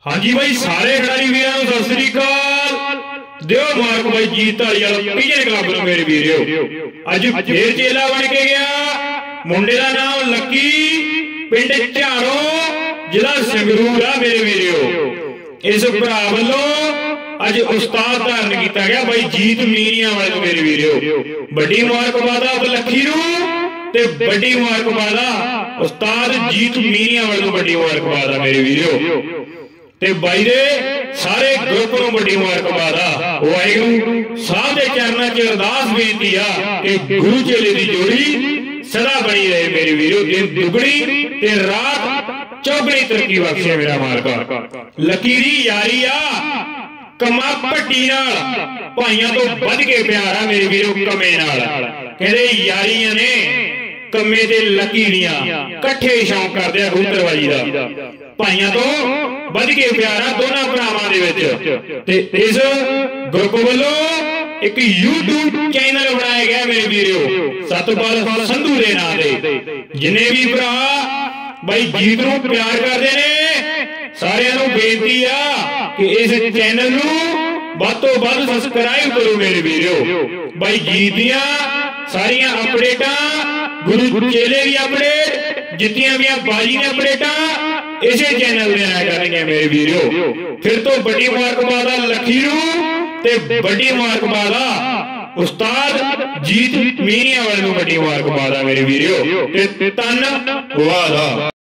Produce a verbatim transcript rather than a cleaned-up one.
हाँ जी भाई, सारे खिडारी वीर सत श्री अकाल। दियो मार्क भाई जीत पीजन क्लब मेरे वीरो अज फिर चेला बन के गया। मुंडे का नाम लक्की, पिंड झारो, जिला संगरूर आ मेरे वीरो। इस भरा वालों अज उस्ताद धारण किया गया भाई जीत मीनिया वाले मेरे वीरो। बड़ी मुबारकबाद लक्की ते बड़ी मुबारकबाद उस्ताद जीत मीनिया वाले बड़ी मुबारकबाद मेरे वीरो। ते भाई दे सारे ग्रुप को बड़ी मुबारकबाद आ। वाहिगुरू साहब के चरणों च अरदास बेनती आ कि गुरु चेले की जोड़ी सदा बनी रहे मेरे वीरो। दिन दुगनी ते रात चौगनी तरक्की बख्शे मेरा मालका। लकीरी यारी आ कमा भट्टी नाल, भाइयों तो बध के प्यार आ मेरे वीरो कमे नाल। कहते यारियां ने कमे ते लकीरियां कट्ठे शौक करते हैं कबूतरबाजी का। भाइयों तो बध के प्यारा दोनों भरावां दे विच ते इस ग्रुप वालों एक यूट्यूब चैनल बनाया गया मेरे वीरो सतपाल संधू दे नाम दे। जिन्ने भी भरा भाई जीत नूं प्यार करते ने सारियां नूं बेनती आ कि इस चैनल नूं वध तों वध सबसक्राइब करो मेरे वीरो। भाई जीत दियां सारियां अपडेटां, गुरु चेले भी अपडेट, जितनियां भी बाजी ने अपडेटां इसे चैनल में आया करेंगे मेरे वीरो। फिर तो बड़ी मुबारकबाद लखी ते बड़ी मुबारकबाद उस्ताद जीत मीनिया वाले बड़ी मुबारकबाद मेरे वीरो। तन वादा।